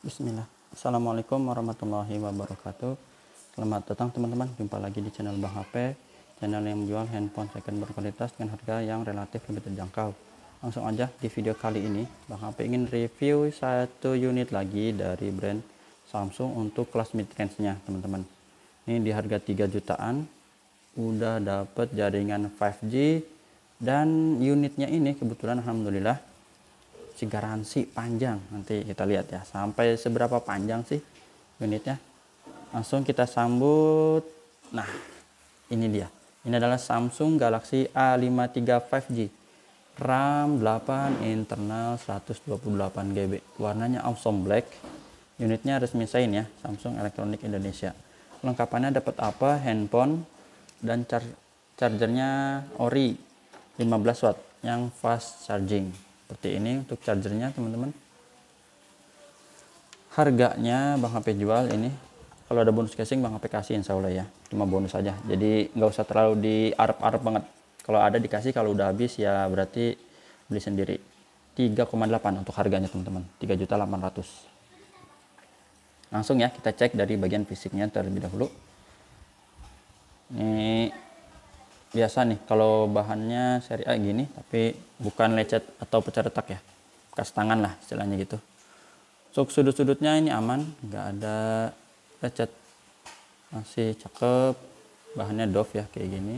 Bismillah. Assalamualaikum warahmatullahi wabarakatuh. Selamat datang teman-teman, jumpa lagi di channel Bang HP, channel yang menjual handphone second berkualitas dengan harga yang relatif lebih terjangkau. Langsung aja di video kali ini, Bang HP ingin review satu unit lagi dari brand Samsung untuk kelas mid range-nya teman-teman. Ini di harga 3 jutaan, udah dapet jaringan 5G, dan unitnya ini kebetulan alhamdulillah si garansi panjang. Nanti kita lihat ya sampai seberapa panjang sih unitnya. Langsung kita sambut. Nah, ini dia, ini adalah Samsung Galaxy A53 5G, RAM 8, internal 128 GB, warnanya awesome black. Unitnya resmi sign ya, Samsung Elektronik Indonesia. Lengkapannya dapat apa? Handphone dan chargernya ori 15 watt yang fast charging. Seperti ini untuk chargernya teman-teman. Harganya Bang HP jual ini, kalau ada bonus casing Bang HP kasih insya Allah ya, cuma bonus aja, jadi nggak usah terlalu diarep-arep banget. Kalau ada dikasih, kalau udah habis ya berarti beli sendiri. 3,8 untuk harganya teman-teman, 3.800.000. Langsung ya kita cek dari bagian fisiknya terlebih dahulu. Ini biasa nih kalau bahannya seri A gini, tapi bukan lecet atau pecah retak ya, bekas tangan lah istilahnya gitu. Untuk sudut-sudutnya ini aman, nggak ada lecet, masih cakep. Bahannya Dove ya kayak gini,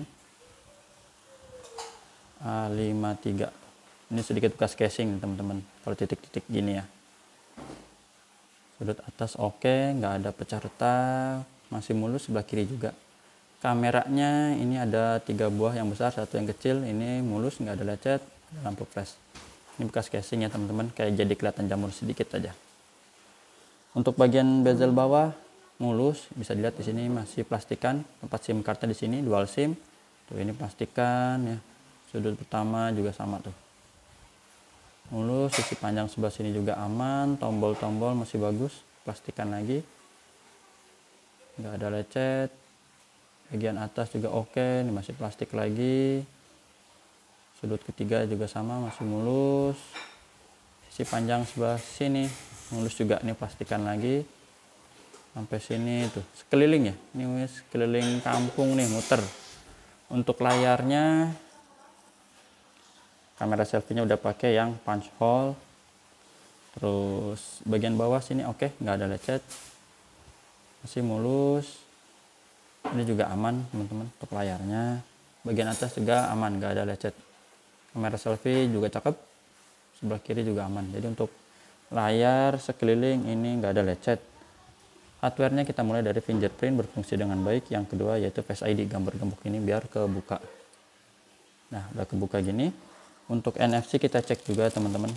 A53. Ini sedikit bekas casing teman-teman, kalau titik-titik gini ya. Sudut atas oke, nggak ada pecah retak, masih mulus. Sebelah kiri juga. Kameranya ini ada 3 buah yang besar, 1 yang kecil. Ini mulus, nggak ada lecet, lampu flash. Ini bekas casing ya teman-teman, kayak jadi kelihatan jamur sedikit aja. Untuk bagian bezel bawah mulus, bisa dilihat di sini masih plastikan. Tempat SIM cardnya di sini dual SIM. Tuh ini plastikan ya. Sudut pertama juga sama tuh. Mulus, sisi panjang sebelah sini juga aman. Tombol-tombol masih bagus, plastikan lagi. Nggak ada lecet. Bagian atas juga oke, ini masih plastik lagi. Sudut ketiga juga sama, masih mulus. Sisi panjang sebelah sini mulus juga, ini plastikan lagi. Sampai sini tuh sekeliling ya, ini sekeliling kampung nih muter. Untuk layarnya, kamera selfie-nya udah pakai yang punch hole. Terus bagian bawah sini oke, nggak ada lecet, masih mulus. Ini juga aman teman-teman untuk layarnya. Bagian atas juga aman, nggak ada lecet. Kamera selfie juga cakep, sebelah kiri juga aman. Jadi untuk layar sekeliling ini nggak ada lecet. Hardware-nya kita mulai dari fingerprint berfungsi dengan baik. Yang kedua yaitu Face ID, gambar gembok ini biar kebuka. Nah udah kebuka gini. Untuk NFC kita cek juga teman-teman.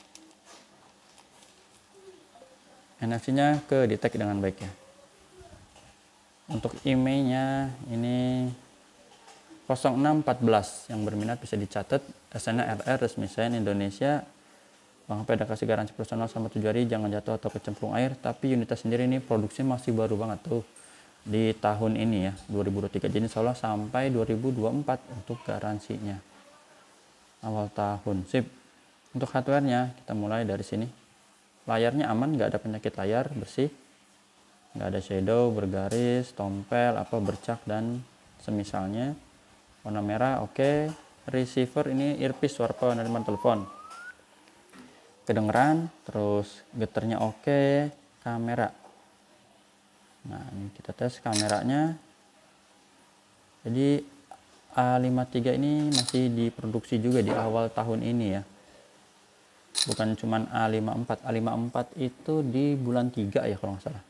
NFC-nya ke detect dengan baik ya. Untuk emailnya ini 0614, yang berminat bisa dicatat. SN-nya RR, resmi sign Indonesia. Bang HP ada kasih garansi personal sama 7 hari, jangan jatuh atau kecemplung air. Tapi unitnya sendiri ini produksi masih baru banget tuh di tahun ini ya, 2023. Jadi insya Allah sampai 2024 untuk garansinya, awal tahun. Sip. Untuk hardware-nya kita mulai dari sini. Layarnya aman, nggak ada penyakit layar, bersih, nggak ada shadow, bergaris, tompel, apa bercak dan semisalnya. Warna merah oke. Receiver ini earpiece, suara penerimaan telepon, kedengeran. Terus getarnya oke. Kamera, nah ini kita tes kameranya. Jadi A53 ini masih diproduksi juga di awal tahun ini ya, bukan cuman A54. A54 itu di bulan 3 ya kalau nggak salah.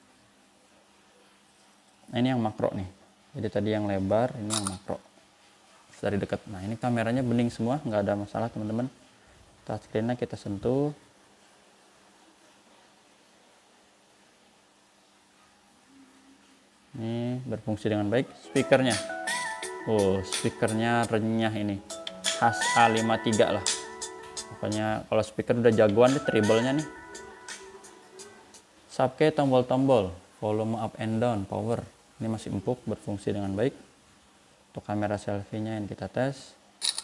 Nah ini yang makro nih, jadi tadi yang lebar, ini yang makro dari dekat. Nah ini kameranya bening semua, nggak ada masalah teman-teman. Touchscreen-nya kita sentuh. Ini berfungsi dengan baik. Speakernya, oh speakernya renyah, ini khas A53 lah pokoknya. Kalau speaker udah jagoan deh, treble-nya nih. Subkey, tombol-tombol, volume up and down, power, ini masih empuk, berfungsi dengan baik. Untuk kamera selfie-nya yang kita tes,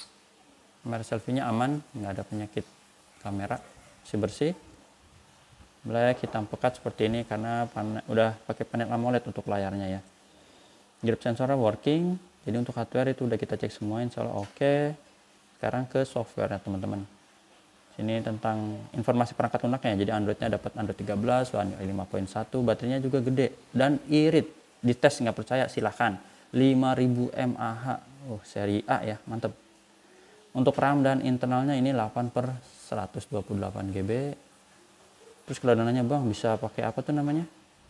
kamera selfie-nya aman, nggak ada penyakit kamera, masih bersih. black hitam pekat seperti ini karena udah pakai panel AMOLED untuk layarnya ya. Grip sensornya working, jadi untuk hardware itu udah kita cek semua, insya Allah oke. Sekarang ke software ya teman-teman. Sini tentang informasi perangkat lunaknya, jadi Androidnya dapat Android 13, One UI 5.1, baterainya juga gede dan irit. Dites nggak percaya silahkan. 5000 mAh, seri A ya, mantep. Untuk RAM dan internalnya ini 8/128 GB. Terus kalau nanya bang bisa pakai apa tuh namanya,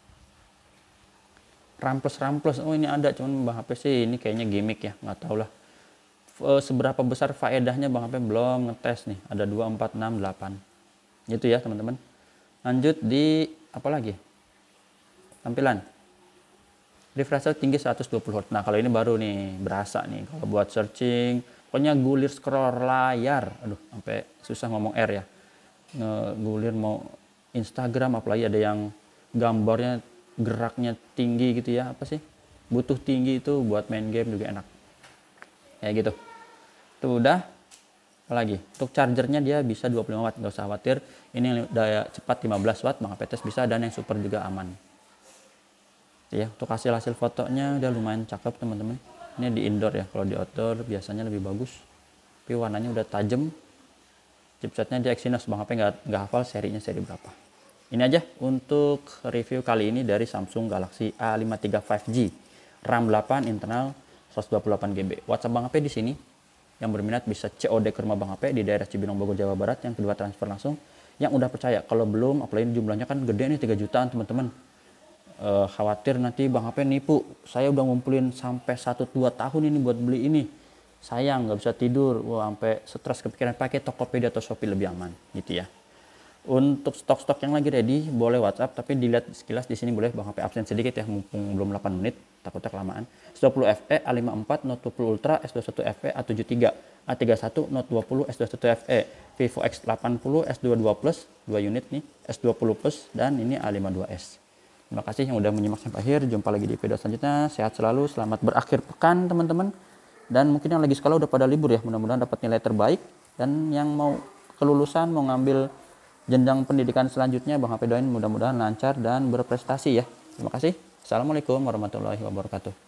RAM plus, oh ini ada, cuman bang HP sih ini kayaknya gimmick ya, nggak tahu lah. Seberapa besar faedahnya bang HP belum ngetes nih, ada 2, 4, 6, 8 gitu ya teman-teman. Lanjut di apa lagi, tampilan refresh rate tinggi 120 Hz. Nah kalau ini baru nih berasa nih kalau buat searching, pokoknya gulir scroll layar, aduh sampai susah ngomong R ya, ngegulir mau Instagram, apalagi ada yang gambarnya geraknya tinggi gitu ya, apa sih, butuh tinggi itu buat main game juga enak ya gitu. Tuh udah. Apalagi untuk chargernya dia bisa 25 watt, nggak usah khawatir, ini daya cepat 15 watt bang HP tes bisa, dan yang super juga aman ya. Untuk hasil fotonya udah lumayan cakep teman-teman. Ini di indoor ya, kalau di outdoor biasanya lebih bagus, tapi warnanya udah tajam. Chipsetnya di Exynos bang HP nggak hafal serinya seri berapa. Ini aja untuk review kali ini dari Samsung Galaxy A53 5G, RAM 8, internal 128 GB. WhatsApp bang HP di sini. Yang berminat bisa COD ke rumah bang HP di daerah Cibinong, Bogor, Jawa Barat. Yang kedua transfer langsung. Yang udah percaya, kalau belum, apalagi jumlahnya kan gede nih 3 jutaan teman-teman. Khawatir nanti bang HP nipu, saya udah ngumpulin sampai 1-2 tahun ini buat beli ini, sayang nggak bisa tidur, wah sampai stres kepikiran, pakai Tokopedia atau Shopee lebih aman gitu ya. Untuk stok-stok yang lagi ready boleh WhatsApp, tapi dilihat sekilas di sini boleh bang HP absen sedikit ya, mumpung belum 8 menit takutnya kelamaan. S20 FE A54, Note 20 Ultra, S21 FE A73, A31, Note 20, S21 FE, Vivo X80, S22 Plus 2 unit nih, S20 Plus, dan ini A52s. Terima kasih yang udah menyimak sampai akhir. Jumpa lagi di video selanjutnya. Sehat selalu, selamat berakhir pekan teman-teman. Dan mungkin yang lagi sekolah udah pada libur ya, mudah-mudahan dapat nilai terbaik. Dan yang mau kelulusan, mau ngambil jenjang pendidikan selanjutnya, bang HP doain mudah-mudahan lancar dan berprestasi ya. Terima kasih. Assalamualaikum warahmatullahi wabarakatuh.